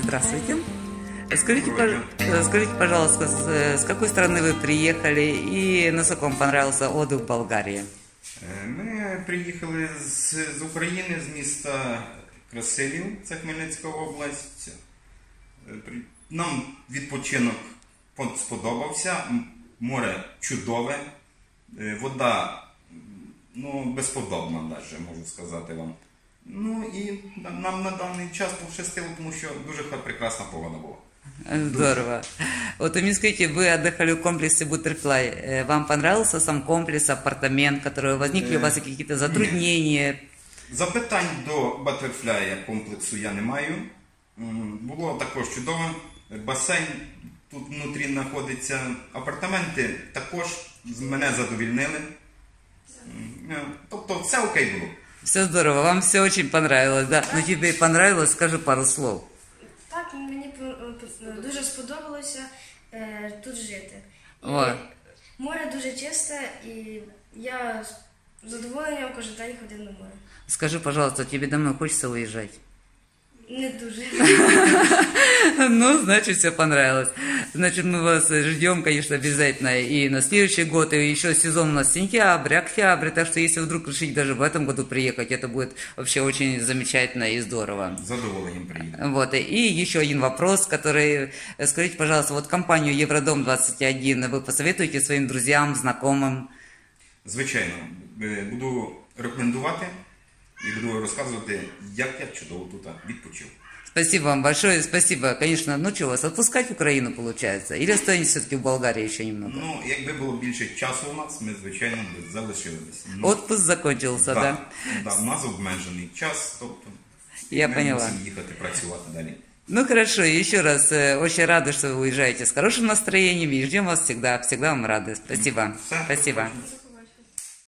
Здравствуйте. Скажите, пожалуйста, с какой страны вы приехали и насколько вам понравился отдых в Болгарии? Ми приїхали з України, з міста Красилів, це Хмельницька область. Нам відпочинок сподобався, море чудове, вода безподобна, навіть, можу сказати вам. Ну і нам на даний час пощастило, тому що дуже прекрасна погода була. Здорово. Вот вы мне скажите, вы отдыхали в комплексе Butterfly. Вам понравился сам комплекс, апартамент, которые возникли у вас какие-то затруднения? Запитань до Butterfly комплексу я не маю. Було також чудово. Басейн тут внутрі знаходиться. Апартаменти також мене задовільнили. Тобто все окей було. Все здорово, вам все очень понравилось, да? Ну тебе понравилось, скажи пару слов. Так, мені дуже сподобалося тут жити. Море дуже чисте, і я з задоволенням кожен день ходив на море. Скажи, пожалуйста, тебе домой хочется уезжать? Не дуже. Ну, значит, все понравилось. Значит, мы вас ждем, конечно, обязательно и на следующий год, и еще сезон у нас сентябрь, октябрь, так что если вдруг решить даже в этом году приехать, это будет вообще очень замечательно и здорово. С задоволением приеду. Вот, и еще один вопрос, который, скажите, пожалуйста, вот компанию Евродом-21 вы посоветуете своим друзьям, знакомым? Звичайно, буду рекомендувати. И буду рассказывать, як я чудово тут відпочив. Спасибо вам большое, спасибо. Конечно, ну что, вас отпускать в Украину получается? Или останетесь все-таки в Болгарии еще немного? Ну, якби було більше часу у нас, ми, звичайно, б залишились. Отпуск закончился, да? Так, у нас обмежений час, тобто я ми поняла. мусимо їхати працювати далі. Ну хорошо, еще раз, очень рада, что вы уезжаете с хорошим настроением и ждем вас всегда, всегда вам рады. Спасибо. Все, спасибо. побачення.